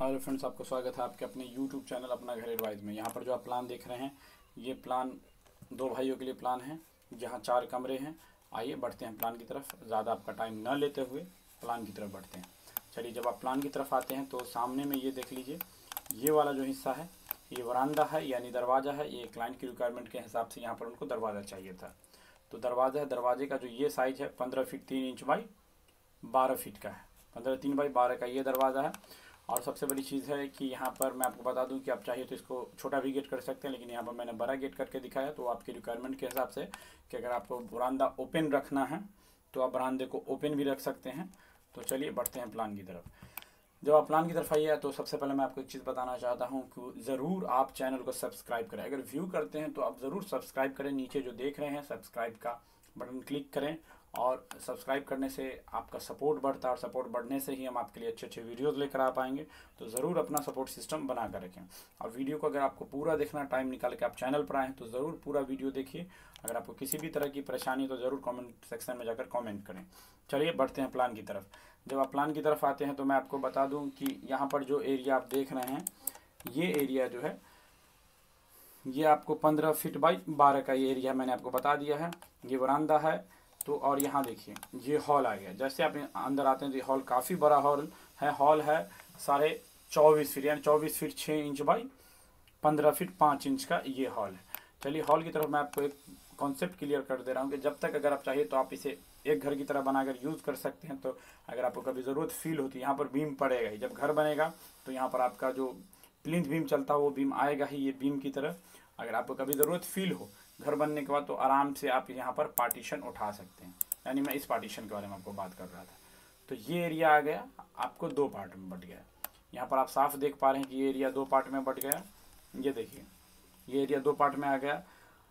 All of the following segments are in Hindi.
हेलो फ्रेंड्स, आपका स्वागत है आपके अपने यूट्यूब चैनल अपना घर एडवाइस में। यहाँ पर जो आप प्लान देख रहे हैं ये प्लान दो भाइयों के लिए प्लान है जहाँ 4 कमरे हैं। आइए बढ़ते हैं प्लान की तरफ, ज़्यादा आपका टाइम न लेते हुए प्लान की तरफ बढ़ते हैं। चलिए, जब आप प्लान की तरफ आते हैं तो सामने में ये देख लीजिए, ये वाला जो हिस्सा है ये वरांडा है यानी दरवाज़ा है। ये क्लाइंट की रिक्वायरमेंट के हिसाब से यहाँ पर उनको दरवाज़ा चाहिए था। तो दरवाज़ा है, दरवाजे का जो ये साइज़ है 15 फीट 3 इंच बाई 12 फीट का है। 15 3 बाई 12 का ये दरवाज़ा है। और सबसे बड़ी चीज़ है कि यहाँ पर मैं आपको बता दूं कि आप चाहिए तो इसको छोटा भी गेट कर सकते हैं, लेकिन यहाँ पर मैंने बड़ा गेट करके दिखाया तो आपकी रिक्वायरमेंट के हिसाब से कि अगर आपको बरामदा ओपन रखना है तो आप बरामदे को ओपन भी रख सकते हैं। तो चलिए बढ़ते हैं प्लान की तरफ। जब आप प्लान की तरफ आइए तो सबसे पहले मैं आपको एक चीज़ बताना चाहता हूँ कि ज़रूर आप चैनल को सब्सक्राइब करें। अगर व्यू करते हैं तो आप ज़रूर सब्सक्राइब करें। नीचे जो देख रहे हैं सब्सक्राइब का बटन क्लिक करें, और सब्सक्राइब करने से आपका सपोर्ट बढ़ता है और सपोर्ट बढ़ने से ही हम आपके लिए अच्छे अच्छे वीडियोस लेकर आ पाएंगे। तो ज़रूर अपना सपोर्ट सिस्टम बना कर रखें। और वीडियो को अगर आपको पूरा देखना, टाइम निकाल के आप चैनल पर आए हैं तो ज़रूर पूरा वीडियो देखिए। अगर आपको किसी भी तरह की परेशानी तो ज़रूर कमेंट सेक्शन में जाकर कमेंट करें। चलिए बढ़ते हैं प्लान की तरफ। जब आप प्लान की तरफ आते हैं तो मैं आपको बता दूं कि यहाँ पर जो एरिया आप देख रहे हैं ये एरिया जो है ये आपको 15 फीट बाई 12 का ये एरिया मैंने आपको बता दिया है। ये बरामदा है। तो और यहाँ देखिए ये हॉल आ गया। जैसे आप अंदर आते हैं तो ये हॉल काफ़ी बड़ा हॉल है। हॉल है 24.5 फीट यानी 24 feet 6 inch by 15 feet 5 inch का ये हॉल है। चलिए हॉल की तरफ मैं आपको एक कॉन्सेप्ट क्लियर कर दे रहा हूँ कि जब तक अगर आप चाहिए तो आप इसे एक घर की तरह बनाकर यूज़ कर सकते हैं। तो अगर आपको कभी ज़रूरत फील होती है, यहाँ पर बीम पड़ेगा ही। जब घर बनेगा तो यहाँ पर आपका जो प्लिंथ बीम चलता है वो बीम आएगा ही ये बीम की तरह। अगर आपको कभी ज़रूरत फील हो घर बनने के बाद तो आराम से आप यहाँ पर पार्टीशन उठा सकते हैं। यानी मैं इस पार्टीशन के बारे में आपको बात कर रहा था। तो ये एरिया आ गया आपको 2 पार्ट में बट गया। यहाँ पर आप साफ देख पा रहे हैं कि ये एरिया 2 पार्ट में बट गया। ये देखिए ये एरिया 2 पार्ट में आ गया।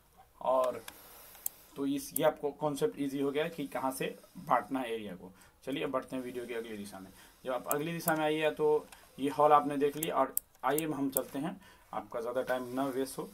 और तो ये आपको कॉन्सेप्ट इजी हो गया कि कहाँ से बांटना है एरिया को। चलिए अब बढ़ते हैं वीडियो की अगली दिशा में। जब आप अगली दिशा में आइए तो ये हॉल आपने देख लिया, और आइए हम चलते हैं, आपका ज़्यादा टाइम ना वेस्ट हो।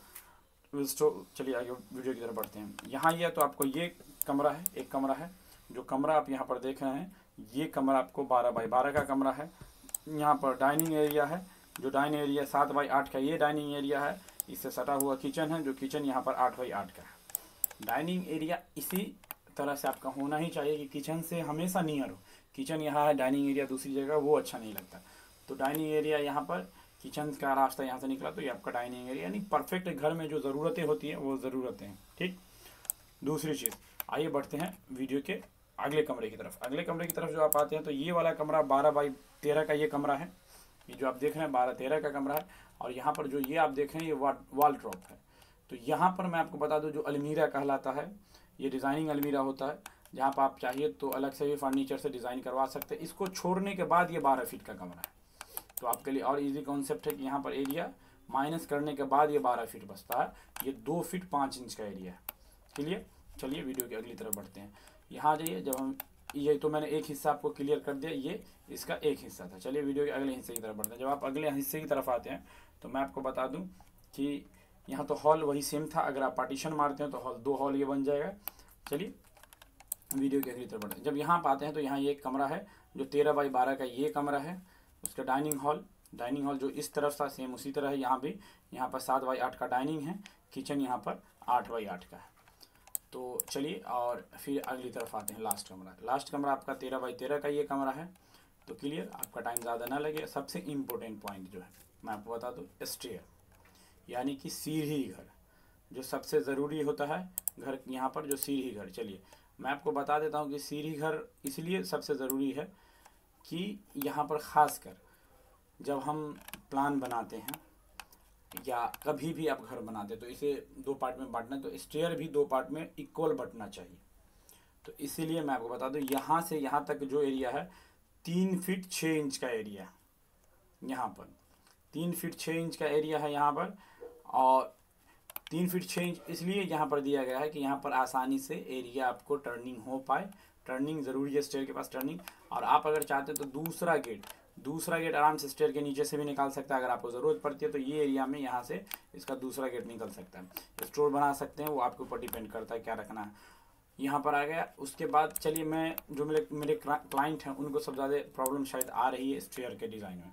चलिए आगे वीडियो की तरफ बढ़ते हैं। यहाँ ये तो आपको ये कमरा है, एक कमरा है। जो कमरा आप यहाँ पर देख रहे हैं ये कमरा आपको 12 बाई 12 का कमरा है। यहाँ पर डाइनिंग एरिया है, जो डाइनिंग एरिया 7 बाई 8 का ये डाइनिंग एरिया है। इससे सटा हुआ किचन है, जो किचन यहाँ पर 8 बाई 8 का है। डाइनिंग एरिया इसी तरह से आपका होना ही चाहिए कि किचन से हमेशा नियर हो। किचन यहाँ है, डाइनिंग एरिया दूसरी जगह, वो अच्छा नहीं लगता। तो डाइनिंग एरिया यहाँ पर, किचन का रास्ता यहाँ से निकला तो ये आपका डाइनिंग एरिया। यानी परफेक्ट घर में जो ज़रूरतें होती हैं वो ज़रूरतें हैं। ठीक। दूसरी चीज़, आइए बढ़ते हैं वीडियो के अगले कमरे की तरफ। अगले कमरे की तरफ जो आप आते हैं तो ये वाला कमरा 12 बाई 13 का ये कमरा है। ये जो आप देख रहे हैं 12-13 का कमरा है। और यहाँ पर जो ये आप देख रहे हैं ये वॉल ड्रॉप है। तो यहाँ पर मैं आपको बता दूं जो अलमीरा कहलाता है, ये डिज़ाइनिंग अलमीरा होता है, जहाँ पर आप चाहिए तो अलग से भी फर्नीचर से डिज़ाइन करवा सकते हैं। इसको छोड़ने के बाद ये 12 फीट का कमरा है। तो आपके लिए और इजी कॉन्सेप्ट है कि यहाँ पर एरिया माइनस करने के बाद ये 12 फीट बचता है। ये 2 फीट 5 इंच का एरिया है। क्लियर। चलिए वीडियो की अगली तरफ बढ़ते हैं। यहाँ जाइए, जब हम ये तो मैंने एक हिस्सा आपको क्लियर कर दिया, ये इसका एक हिस्सा था। चलिए वीडियो के अगले हिस्से की तरफ बढ़ते हैं। जब आप अगले हिस्से की तरफ आते हैं तो मैं आपको बता दूँ कि यहाँ तो हॉल वही सेम था। अगर आप पार्टीशन मारते हैं तो हॉल 2 हॉल ये बन जाएगा। चलिए वीडियो की अगली तरफ बढ़ते हैं। जब यहाँ पर आते हैं तो यहाँ ये एक कमरा है जो 13 बाई 12 का ये कमरा है। उसका डाइनिंग हॉल जो इस तरफ था सेम उसी तरह है यहाँ भी। यहाँ पर 7 बाई 8 का डाइनिंग है। किचन यहाँ पर 8 बाई 8 का है। तो चलिए और फिर अगली तरफ आते हैं। लास्ट कमरा आपका 13 बाई 13 का ये कमरा है। तो क्लियर, आपका टाइम ज़्यादा ना लगे। सबसे इम्पोर्टेंट पॉइंट जो है मैं आपको बता दूँ, स्टेयर यानी कि सीढ़ी घर, जो सबसे ज़रूरी होता है घर यहाँ पर, जो सीढ़ी घर। चलिए मैं आपको बता देता हूँ कि सीढ़ी घर इसलिए सबसे ज़रूरी है कि यहाँ पर ख़ास कर जब हम प्लान बनाते हैं या कभी भी आप घर बनाते हैं तो इसे 2 पार्ट में बांटना है। तो स्टेयर भी 2 पार्ट में इक्वल बंटना चाहिए। तो इसीलिए मैं आपको बता दूँ यहाँ से यहाँ तक जो एरिया है 3 फीट 6 इंच का एरिया। यहाँ पर 3 फीट 6 इंच का एरिया है यहाँ पर। और 3 फीट 6 इंच इसलिए यहाँ पर दिया गया है कि यहाँ पर आसानी से एरिया आपको टर्निंग हो पाए। टर्निंग ज़रूरी है, स्टेयर के पास टर्निंग। और आप अगर चाहते हैं तो दूसरा गेट आराम से स्टेयर के नीचे से भी निकाल सकता है। अगर आपको ज़रूरत पड़ती है तो ये एरिया में यहाँ से इसका दूसरा गेट निकल सकता है। स्टोर बना सकते हैं, वो आपके ऊपर डिपेंड करता है क्या रखना है। यहाँ पर आ गया। उसके बाद चलिए मैं जो मेरे क्लाइंट हैं उनको सबसे ज़्यादा प्रॉब्लम शायद आ रही है स्टेयर के डिज़ाइन में।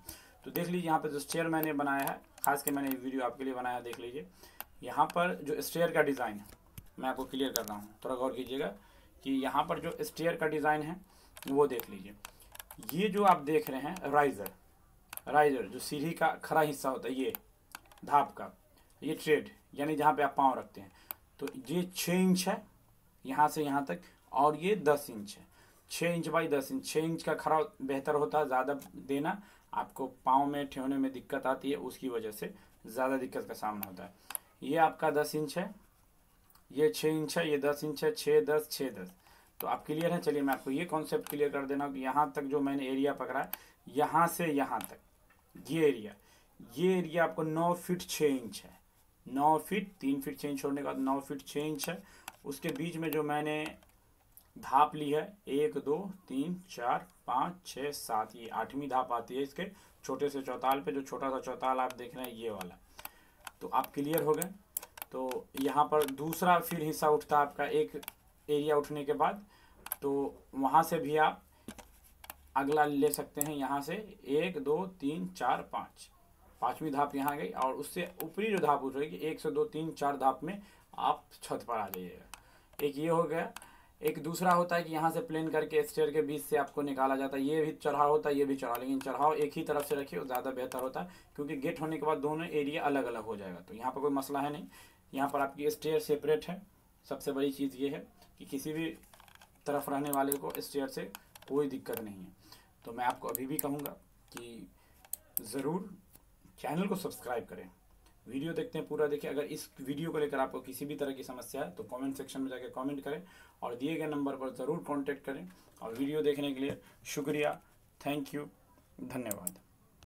तो देख लीजिए यहाँ पे जो स्टेयर मैंने बनाया है, खास के मैंने वीडियो आपके लिए बनाया, देख लीजिए यहाँ पर जो स्टेयर का डिज़ाइन है, मैं आपको क्लियर कर रहा हूँ, थोड़ा गौर कीजिएगा कि यहाँ पर जो स्टेयर का डिज़ाइन है वो देख लीजिए। ये जो आप देख रहे हैं राइजर जो सीढ़ी का खड़ा हिस्सा होता है, ये धाप का, ये ट्रेड यानी जहाँ पे आप पाँव रखते हैं, तो ये 6 इंच है यहाँ से यहाँ तक, और ये 10 इंच है, 6 इंच बाई 10 इंच। 6 इंच का खड़ा बेहतर होता है, ज़्यादा देना आपको पाँव में ठेवने में दिक्कत आती है, उसकी वजह से ज़्यादा दिक्कत का सामना होता है। ये आपका 10 इंच है, ये 6 इंच है, ये 10 इंच है, 6 10 6 10। तो आप क्लियर है। चलिए मैं आपको ये कॉन्सेप्ट क्लियर कर देना कि यहाँ तक जो मैंने एरिया पकड़ा है, यहाँ से यहाँ तक ये एरिया आपको 9 फीट 6 इंच है। 9 फीट 3 फीट 6 इंच छोड़ने के बाद 9 फीट 6 इंच है। उसके बीच में जो मैंने धाप ली है 1 2 3 4 5 6 7, ये 8वीं धाप आती है इसके छोटे से चौताल पे। जो छोटा सा चौताल आप देख रहे हैं ये वाला, तो आप क्लियर हो गए। तो यहाँ पर दूसरा फिर हिस्सा उठता है आपका एक एरिया उठने के बाद, तो वहाँ से भी आप अगला ले सकते हैं। यहाँ से 1 2 3 4 5, 5वीं धाप यहाँ गई, और उससे ऊपरी जो धाप उठ रहेगी 1 से 2 3 4 धाप में आप छत पर आ जाइएगा। एक ये हो गया। एक दूसरा होता है कि यहाँ से प्लेन करके स्टेयर के बीच से आपको निकाला जाता है। ये भी चढ़ाव होता है, ये भी चढ़ाव, लेकिन चढ़ाव एक ही तरफ से रखिए, ज़्यादा बेहतर होता है, क्योंकि गेट होने के बाद दोनों एरिया अलग अलग हो जाएगा। तो यहाँ पर कोई मसला है नहीं, यहाँ पर आपकी स्टेयर सेपरेट है। सबसे बड़ी चीज़ ये है कि किसी भी तरफ रहने वाले को स्टेयर से कोई दिक्कत नहीं है। तो मैं आपको अभी भी कहूँगा कि ज़रूर चैनल को सब्सक्राइब करें, वीडियो देखते हैं पूरा देखिए। अगर इस वीडियो को लेकर आपको किसी भी तरह की समस्या है तो कमेंट सेक्शन में जाकर कमेंट करें, और दिए गए नंबर पर ज़रूर कांटेक्ट करें। और वीडियो देखने के लिए शुक्रिया, थैंक यू, धन्यवाद।